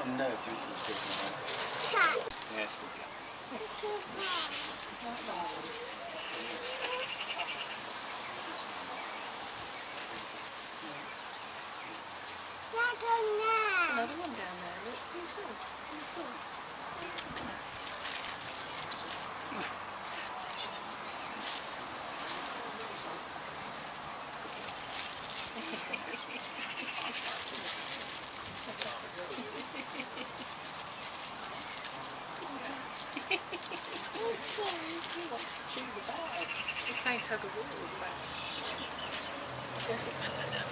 No, beautiful stick. Yes, good. There's another one down there. Look, can you see? Can you see? He wants to chew the bag. He's playing tug of war with the bag. Yes, it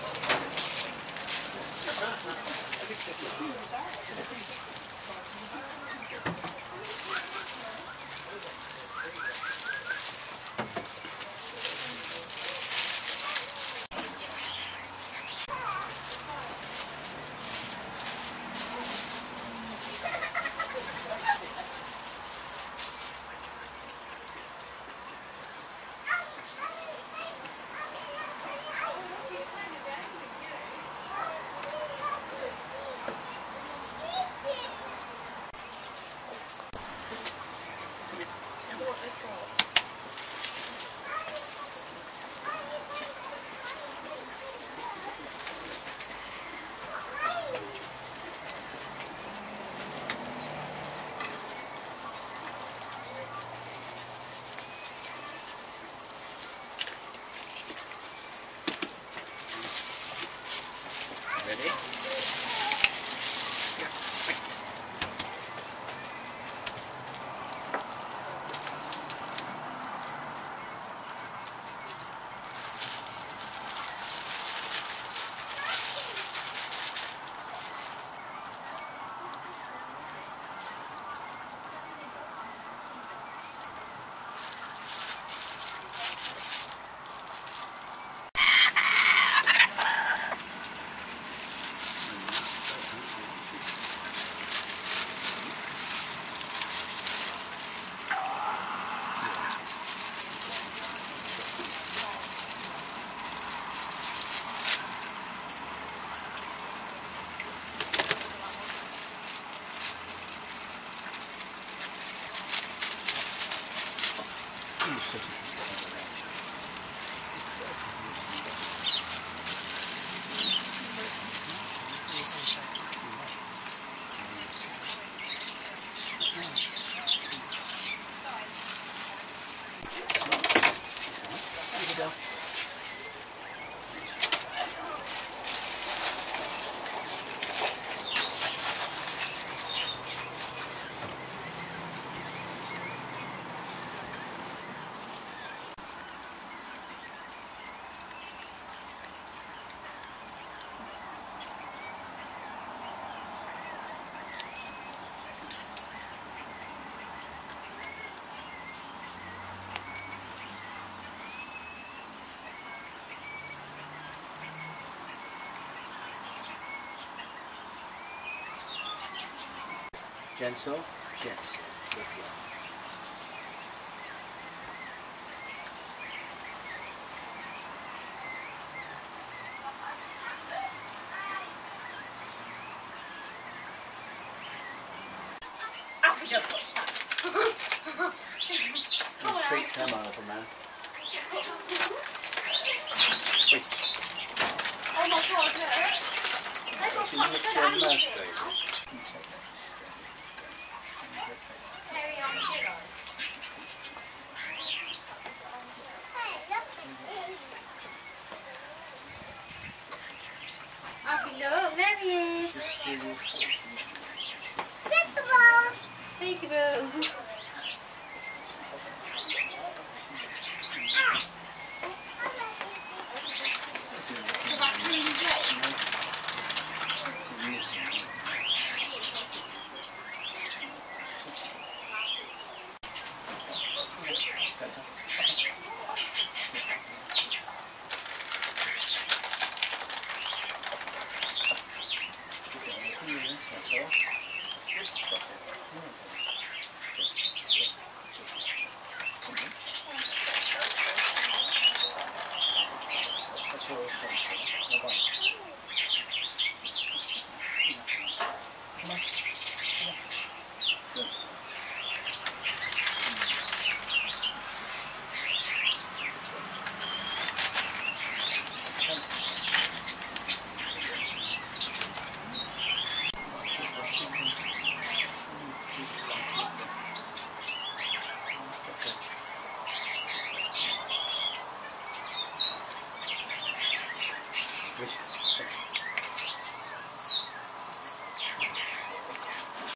Ready? Gentle, gentle. Good girl. Treats him on little man. Oh my god, yeah. They've got such good angles. Carry on, kiddo. Alfie, look, there he is. Peekaboo. Peekaboo. 吗？对。Which